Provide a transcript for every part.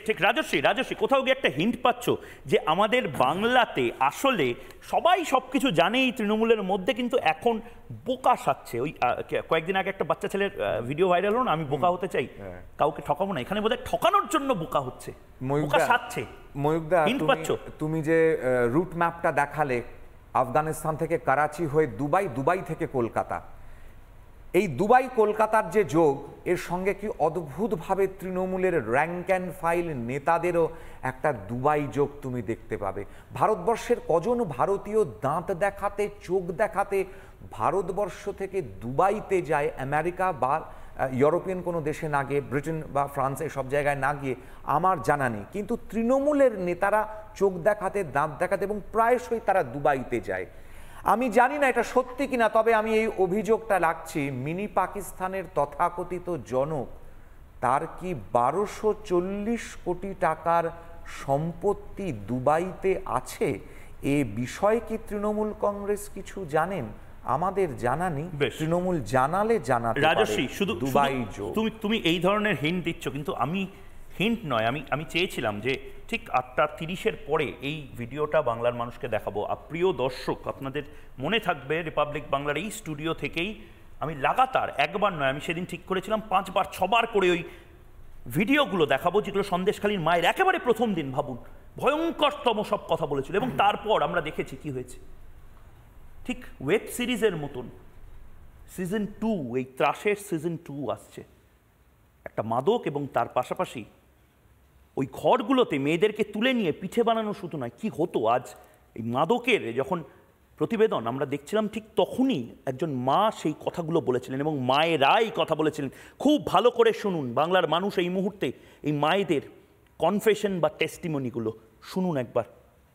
ঠিক রাজশ্রী কোথাও গিয়ে একটা হিন্ট পাচ্ছ যে আমাদের বাংলাতে আসলে সবাই সবকিছু জানে এই তৃণমূলের মধ্যে, কিন্তু এখন বোকা সাজছে। ওই কয়েকদিন আগে একটা বাচ্চা ছেলের ভিডিও ভাইরাল হলো না, আমি বোকা হতে চাই, কাউকে ঠকাবো না, এখানে বোধহয় ঠকানোর জন্য বোকা হচ্ছে, বোকা সাজছে। ময়ূকদা, তুমি যে রুট ম্যাপটা দেখালে আফগানিস্তান থেকে করাচি হয়ে দুবাই থেকে কলকাতা, এই দুবাই কলকাতার যে যোগ, এর সঙ্গে কি অদ্ভুতভাবে তৃণমূলের র্যাঙ্ক অ্যান্ড ফাইল নেতাদেরও একটা দুবাই যোগ তুমি দেখতে পাবে। ভারতবর্ষের কজন ভারতীয় দাঁত দেখাতে, চোখ দেখাতে ভারতবর্ষ থেকে দুবাইতে যায়, আমেরিকা বা ইউরোপিয়ান কোনো দেশে না গিয়ে, ব্রিটেন বা ফ্রান্স এসব জায়গায় না গিয়ে আমার জানা নেই। কিন্তু তৃণমূলের নেতারা চোখ দেখাতে, দাঁত দেখাতে এবং প্রায়শই তারা দুবাইতে যায়। আমি জানি না এটা সত্যি কিনা, তবে আমি এই অভিযোগটা রাখছি, মিনি পাকিস্তানের তথাকথিত জনক, তার কি 1240 কোটি টাকার সম্পত্তি দুবাইতে আছে? এ বিষয়ে কি তৃণমূল কংগ্রেস কিছু জানেন? আমাদের জানা নেই, তৃণমূল জানালে জানাতে পারে। রাজশ্রী, শুধু দুবাই তুমি এই ধরনের হিন্ট দিচ্ছ, কিন্তু আমি হিন্ট নয়, আমি চেয়েছিলাম যে ঠিক 8:30-এর পরে এই ভিডিওটা বাংলার মানুষকে দেখাবো। প্রিয় দর্শক, আপনাদের মনে থাকবে রিপাবলিক বাংলার এই স্টুডিও থেকেই আমি লাগাতার একবার নয়, আমি সেদিন ঠিক করেছিলাম 5বার 6বার করে ওই ভিডিওগুলো দেখাবো, যেগুলো সন্দেশখালীর মায়ের একেবারে প্রথম দিন, ভাবুন, ভয়ঙ্করতম সব কথা বলেছিল, এবং তারপর আমরা দেখেছি কি হয়েছে। ঠিক ওয়েব সিরিজের মতন সিজন 2, এই ত্রাসের সিজন 2 আসছে। একটা মাদক এবং তার পাশাপাশি ওই ঘরগুলোতে মেয়েদেরকে তুলে নিয়ে পিঠে বানানো শুধু নয়, কি হতো আজ এই মাদকের যখন প্রতিবেদন আমরা দেখছিলাম, ঠিক তখনই একজন মা সেই কথাগুলো বলেছিলেন, এবং মায়েরাই কথা বলেছিলেন। খুব ভালো করে শুনুন, বাংলার মানুষ এই মুহূর্তে এই মায়েদের কনফেশন বা টেস্টিমনিগুলো শুনুন একবার।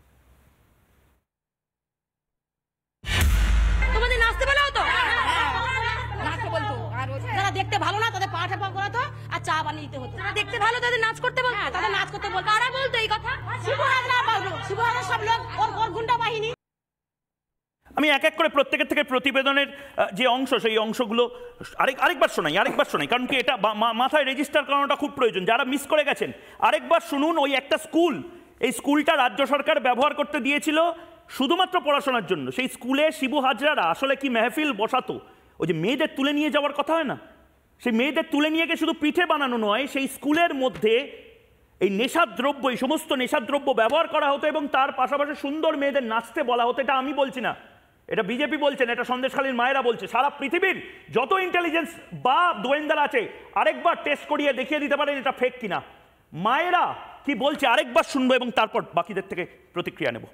দেখতে ভালো না তাদের পা ঠাপা করাতো আর চা বানিয়ে দিতে হতো, দেখতে ভালো তাদের নাচ করতে বলতো, তাদের নাচ করতে বলতো, কারা বলতো এই কথা? শিবু হাজরা সব লোক ওর গুন্ডা বাহিনী। আমি এক এক করে প্রত্যেকের থেকে প্রতিবেদনের যে অংশ, সেই অংশগুলো আরেকবার শোনাই, কারণ কি এটা মাথায় রেজিস্টার করানোটা খুব প্রয়োজন। যারা মিস করে গেছেন আরেকবার শুনুন। ওই একটা স্কুল, এই স্কুলটা রাজ্য সরকার ব্যবহার করতে দিয়েছিল শুধুমাত্র পড়াশোনার জন্য। সেই স্কুলে শিবু হাজরারা আসলে কি মেহফিল বসাতো, ওই যে মেয়েদের তুলে নিয়ে যাওয়ার কথা হয় না, সেই মেয়েদের তুলে নিয়ে গিয়ে শুধু পিঠে বানানো নয়, সেই স্কুলের মধ্যে এই নেশাদ্রব্য, এই সমস্ত নেশাদ্রব্য ব্যবহার করা হতো, এবং তার পাশাপাশি সুন্দর মেয়েদের নাচতে বলা হতো। এটা আমি বলছি না, এটা বিজেপি বলছেন, এটা সন্দেশখালীর মায়েরা বলছে। সারা পৃথিবীর যত ইন্টেলিজেন্স বা গোয়েন্দারা আছে আরেকবার টেস্ট করিয়ে দেখিয়ে দিতে পারেন এটা ফেক কিনা। মায়েরা কি বলছে আরেকবার শুনবো, এবং তারপর বাকিদের থেকে প্রতিক্রিয়া নেব।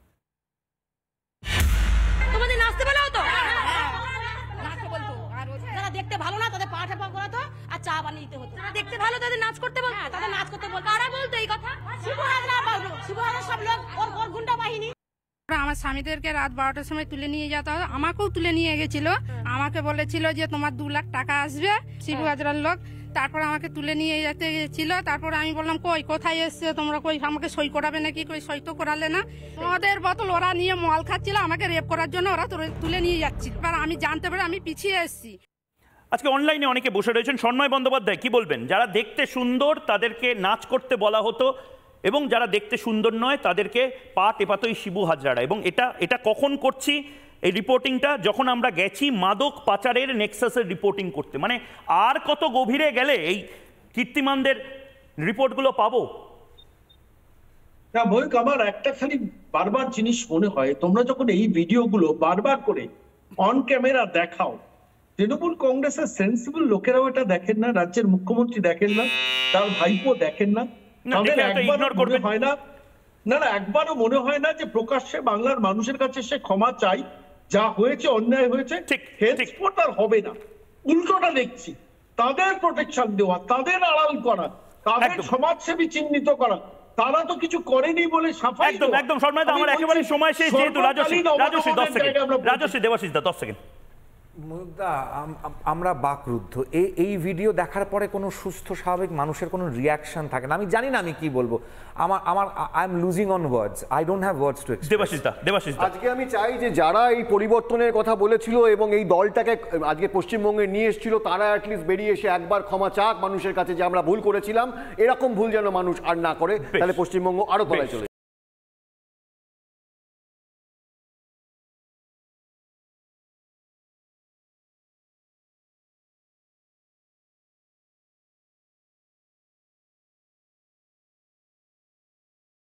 তোমাদের নাচতে বলা হতো, নাচতে বলতো, আর যারা দেখতে ভালো না তাদের পা ঠাপা করাতো আর চা বানিয়ে দিতে হতো, দেখতে ভালো তাদের নাচ করতে বলতো, তাদের নাচ করতে বলতো, কারা বলতো এই কথা? শিবু হাজরা সব লোক ওর গুন্ডা বাহিনী। আমার স্বামীদেরকে রাত 12টার সময় তুলে নিয়ে যেতে হবে, আমাকেও তুলে নিয়ে গেছিল। আমাকে বলেছিল যে তোমার 2 লাখ টাকা আসবে, শিবু হাজরার লোক। তারপর আমাকে তুলে নিয়ে যেতে গেছিল। তারপর আমি বললাম কোথায় এসছে তোমরা, আমাকে সই করাবে নাকি? সই তো করালে না। ওদের বোতল ওরা নিয়ে মল খাচ্ছিল, আমাকে রেপ করার জন্য ওরা তুলে নিয়ে যাচ্ছিল। এবার আমি জানতে পারি, আমি পিছিয়ে এসেছি। আজকে অনলাইনে অনেকে বসে রয়েছেন। সন্ময় বন্দ্যোপাধ্যায় কি বলবেন? যারা দেখতে সুন্দর তাদেরকে নাচ করতে বলা হতো, এবং যারা দেখতে সুন্দর নয় তাদেরকে পা টেপাতোই শিবু হাজরারা। এবং এটা কখন করছি এই রিপোর্টিংটা? যখন আমরা গেছি মাদক পাচারের নেক্সাসের রিপোর্টিং করতে। মানে আর কত গভীরে গেলে এই কীর্তিমানদের রিপোর্টগুলো পাবো? না ময়ূক, আমার একটা খালি বারবার জিনিস মনে হয়, তোমরা যখন এই ভিডিওগুলো বারবার করে অন ক্যামেরা দেখাও, তৃণমূল কংগ্রেসের সেন্সিবল লোকেরাও এটা দেখেন না, রাজ্যের মুখ্যমন্ত্রী দেখেন না, তার ভাইপো দেখেন না, তাদের একবারও হয় না, একবারও মনে হয় না যে প্রকাশ্যে বাংলার মানুষের কাছে সে ক্ষমা চাই, যা হয়েছে অন্যায় হয়েছে, হেডস্পট আর হবে না। উল্টোটা দেখছি, তাদের প্রোটেকশন দেওয়া, তাদের আড়াল করা, তাদের সমাজসেবী চিহ্নিত করা, তারা তো কিছু করেনি বলে সাফাই। একদম শর্মা, আমার একেবারে সময় শেষ, যেহেতু রাজশ্রী 10 সেকেন্ড। মুগ্ধা, আমরা বাকরুদ্ধ। এই ভিডিও দেখার পরে কোনো সুস্থ স্বাভাবিক মানুষের কোনো রিয়াকশন থাকে না। আমি জানি না আমি কি বলবো। I am losing on words, I don't have words to express. Debashish, আজকে আমি চাই যে যারা এই পরিবর্তনের কথা বলেছিল এবং এই দলটাকে আজকে পশ্চিমবঙ্গে নিয়ে এসেছিল, তারা অ্যাটলিস্ট বেরিয়ে এসে একবার ক্ষমা চাক মানুষের কাছে যে আমরা ভুল করেছিলাম, এরকম ভুল যেন মানুষ আর না করে, তাহলে পশ্চিমবঙ্গ আরো তলায় চলে